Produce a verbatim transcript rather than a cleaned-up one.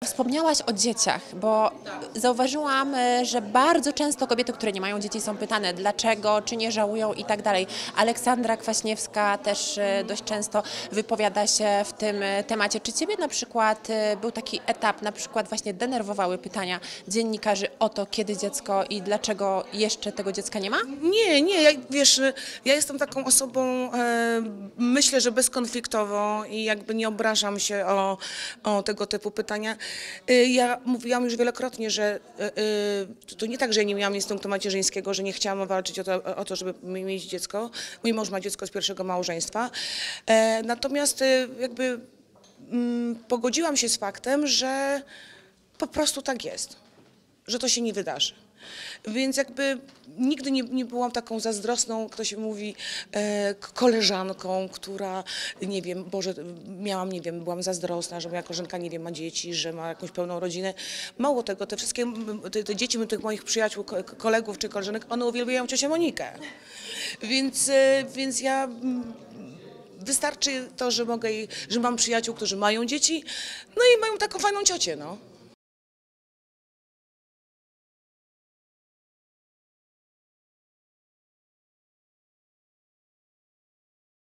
Wspomniałaś o dzieciach, bo zauważyłam, e, że bardzo często kobiety, które nie mają dzieci, są pytane dlaczego, czy nie żałują i tak dalej. Aleksandra Kwaśniewska też e, dość często wypowiada się w tym e, temacie. Czy ciebie na przykład e, był taki etap, na przykład właśnie denerwowały pytania dziennikarzy o to, kiedy dziecko i dlaczego jeszcze tego dziecka nie ma? Nie, nie, ja, wiesz, ja jestem taką osobą, e, myślę, że bezkonfliktową i jakby nie obrażam się o, o tego typu pytania. E, ja mówiłam już wielokrotnie, że e, e, to nie tak, że ja nie miałam instynktu macierzyńskiego, że nie chciałam walczyć o to, o to, żeby mieć dziecko. Mój mąż ma dziecko z pierwszego małżeństwa. E, natomiast e, jakby mm, pogodziłam się z faktem, że po prostu tak jest, że to się nie wydarzy. Więc jakby nigdy nie, nie byłam taką zazdrosną, kto się mówi, e, koleżanką, która, nie wiem, Boże, miałam, nie wiem, byłam zazdrosna, że moja koleżanka, nie wiem, ma dzieci, że ma jakąś pełną rodzinę. Mało tego, te wszystkie, te, te dzieci tych moich przyjaciół, ko, kolegów czy koleżanek, one uwielbiają ciocię Monikę. Więc, e, więc ja... Wystarczy to, że mogę, że mam przyjaciół, którzy mają dzieci, no i mają taką fajną ciocię, no.